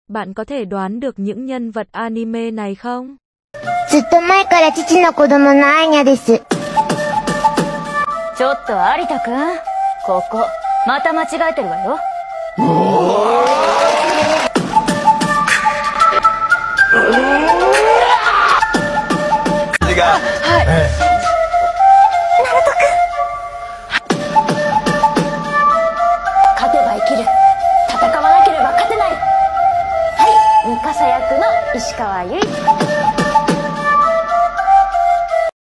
Bạn có thể đoán được những nhân vật anime này không? ずっと前から父の子供のアーニャです。 ちょっと有田くん、ここまた間違えてるわよ。はい。ナルトくん。勝てば生きる。戦わなければ勝てない。はい、ミカサ役の石川由依。